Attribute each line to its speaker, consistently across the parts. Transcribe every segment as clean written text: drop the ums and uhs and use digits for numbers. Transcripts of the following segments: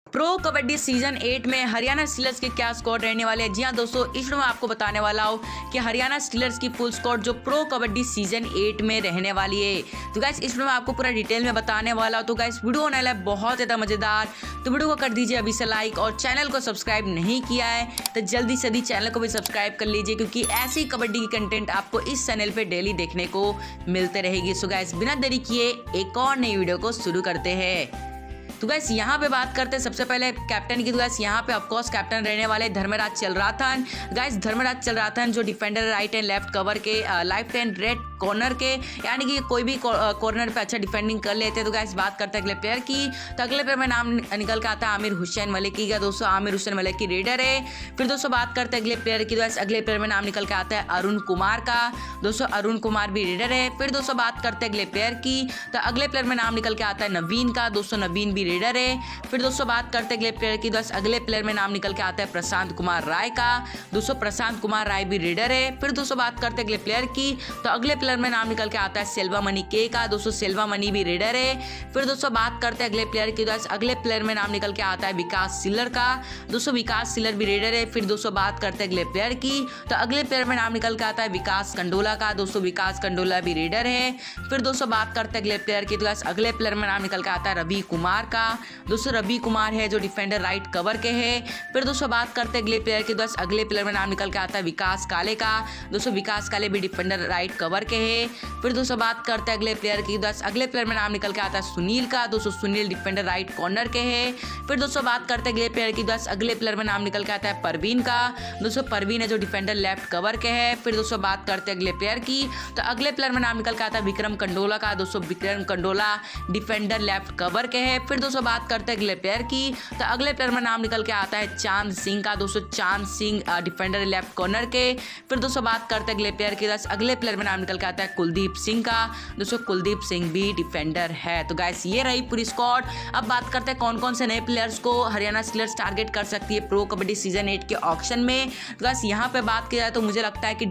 Speaker 1: Pro Kabaddi season 8 में Haryana stealers के क्या स्क्वाड रहने वाले हैं। जी हाँ दोस्तों, इस वीडियो में आपको बताने वाला हूँ कि हरियाणा स्टीलर्स की फुल स्क्वाड जो प्रो कबड्डी सीजन 8 में रहने वाली है। तो गाइस इस वीडियो में आपको पूरा डिटेल में बताने वाला हूँ। तो गाइस वीडियो होने वाला है बहुत ज़्यादा मजेदार, तो वीडियो को कर दीजिए अभी से लाइक, और चैनल को सब्सक्राइब नहीं किया है तो जल्दी से चैनल को भी सब्सक्राइब कर लीजिए, क्योंकि ऐसी कबड्डी की कंटेंट आपको इस चैनल पे डेली देखने को मिलते रहेगी। सो गाइस बिना देरी किए एक और नई वीडियो को शुरू करते हैं। तो गाइस यहाँ पे बात करते हैं सबसे पहले कैप्टन की। तो गाइस यहाँ पे ऑफकोर्स कैप्टन रहने वाले धर्मराज चलराथन। गाइस धर्मराज चलराथन जो defender right and left cover के, लेफ्ट एंड रेड कॉर्नर के, यानी कि कोई भी कॉर्नर पे अच्छा डिफेंडिंग कर लेते हैं। तो गाइस बात करते हैं अगले प्लेयर की, तो अगले प्लेयर में नाम निकल के आता है आमिर हुसैन मलिकी का। दोस्तों आमिर हुसैन मलिकी रेडर है। फिर दोस्तों बात करते हैं अगले प्लेयर की। तो अगले प्लेयर में नाम निकल के आता है अरुण कुमार का। दोस्तों अरुण कुमार भी रेडर है। फिर दोस्तों बात करते हैं अगले प्लेयर की, तो अगले प्लेयर में नाम निकल के आता है नवीन का। दोस्तों नवीन भी रेडर है। फिर दोस्तों बात करते हैं अगले प्लेयर की, तो अगले प्लेयर में नाम निकल के आता है प्रशांत कुमार राय का। दोस्तों प्रशांत कुमार राय भी रेडर है। फिर दोस्तों बात करते हैं अगले प्लेयर की, तो अगले प्लेयर में नाम निकल के आता है सेल्वा मनी के का। दोस्तों सेल्वा मनी भी रेडर है। फिर दोस्तों बात करते हैं अगले प्लेयर की, तो अगले प्लेयर में नाम निकल के आता है विकास सिल्लर का। दोस्तों विकास सिल्लर भी रेडर है। फिर दोस्तों बात करते हैं अगले प्लेयर की, तो अगले प्लेयर में नाम निकल के आता है विकास कंडोला का। दोस्तों विकास कंडोला भी रेडर है। फिर दोस्तों बात करते हैं अगले प्लेयर की, तो अगले प्लेयर में नाम निकल के आता है रवि कुमार का। दोस्तों रवि कुमार है जो डिफेंडर राइट कवर के है। फिर दोस्तों बात करते हैं अगले प्लेयर की, तो अगले प्लेयर में नाम निकल के आता है विकास काले का। दोस्तों विकास काले भी डिफेंडर राइट कवर के है। फिर दोस्तों बात करते हैं अगले प्लेयर की, तो अगले प्लेयर में नाम निकल के आता है सुनील का। दोस्तों सुनील डिफेंडर राइट कॉर्नर के है। फिर दोस्तों बात करते हैं अगले प्लेयर की, तो अगले प्लेयर में नाम निकल के आता है परवीन का। दोस्तों परवीन है जो डिफेंडर लेफ्ट कवर के है। फिर दोस्तों बात करते हैं अगले प्लेयर की, तो अगले प्लेयर में नाम निकल के आता है विक्रम कंडोला का। दोस्तों Vikram Kandola defender left cover के है। फिर दोस्तों बात करते हैं अगले प्लेयर की, तो अगले प्लेयर में नाम निकल के आता है चांद सिंह का। दोस्तों चांद सिंह डिफेंडर लेफ्ट कॉर्नर के। फिर दोस्तों बात करते हैं अगले प्लेयर की, अगले प्लेयर में नाम निकल के आता है कुलदीप सिंह का। दोस्तों कुलदीप सिंह भी डिफेंडर है। तो गाइस ये रही पूरी स्क्वाड। अब बात करते हैं कौन कौन से नए प्लेयर्स को हरियाणा स्टीलर्स टारगेट कर सकती है प्रो कबड्डी सीजन 8 के ऑक्शन में। तो गाइस यहाँ पे बात की जाए तो मुझे लगता है कि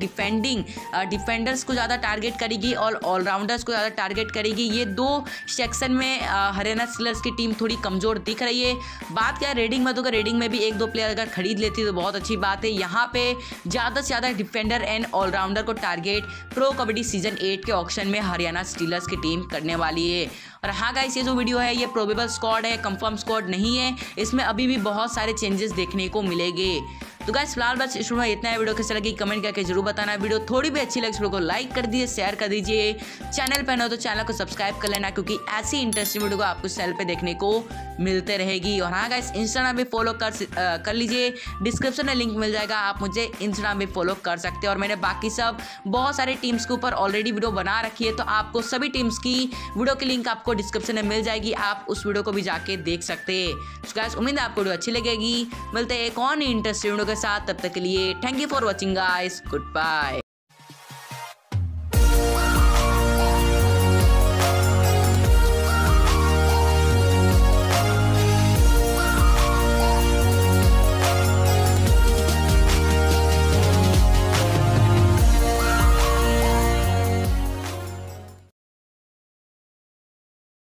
Speaker 1: डिफेंडर्स को ज़्यादा टारगेट करेगी और ऑलराउंडर्स को ज़्यादा टारगेट करेगी। ये दो सेक्शन में हरियाणा स्टीलर्स की टीम थोड़ी कमजोर दिख रही है। बात क्या है रेडिंग में, तो रेडिंग में भी एक दो प्लेयर अगर खरीद लेती है तो बहुत अच्छी बात है। यहाँ पे ज़्यादा से ज़्यादा डिफेंडर एंड ऑलराउंडर को टारगेट प्रो कबड्डी सीजन 8 के ऑक्शन में हरियाणा स्टीलर्स की टीम करने वाली है। और हाँ गाइस, ये जो वीडियो है ये प्रोबेबल स्क्वाड है, कंफर्म स्क्वाड नहीं है। इसमें अभी भी बहुत सारे चेंजेस देखने को मिलेंगे। तो गाइस फिलहाल बस इस वीडियो में इतना है। वीडियो कैसे लगी कमेंट करके जरूर बताना। वीडियो थोड़ी भी अच्छी लगे इस वीडियो को लाइक कर दीजिए, शेयर कर दीजिए। चैनल पर हो तो चैनल को सब्सक्राइब कर लेना, क्योंकि ऐसी इंटरेस्टिंग वीडियो को आपको चैनल पे देखने को मिलते रहेगी। और हाँ गाइस इंस्टाग्राम पे फॉलो कर लीजिए, डिस्क्रिप्शन में लिंक मिल जाएगा, आप मुझे इंस्टाग्राम पे फॉलो कर सकते हैं। और मैंने बाकी सब बहुत सारे टीम्स के ऊपर ऑलरेडी वीडियो बना रखी है, तो आपको सभी टीम्स की वीडियो की लिंक आपको डिस्क्रिप्शन में मिल जाएगी, आप उस वीडियो को भी जाके देख सकते हैं। तो गाइस उम्मीद है आपको वीडियो अच्छी लगेगी। मिलते हैं एक और इंटरेस्टिंग वीडियो के साथ, तब तक के लिए thank you for watching guys, good bye.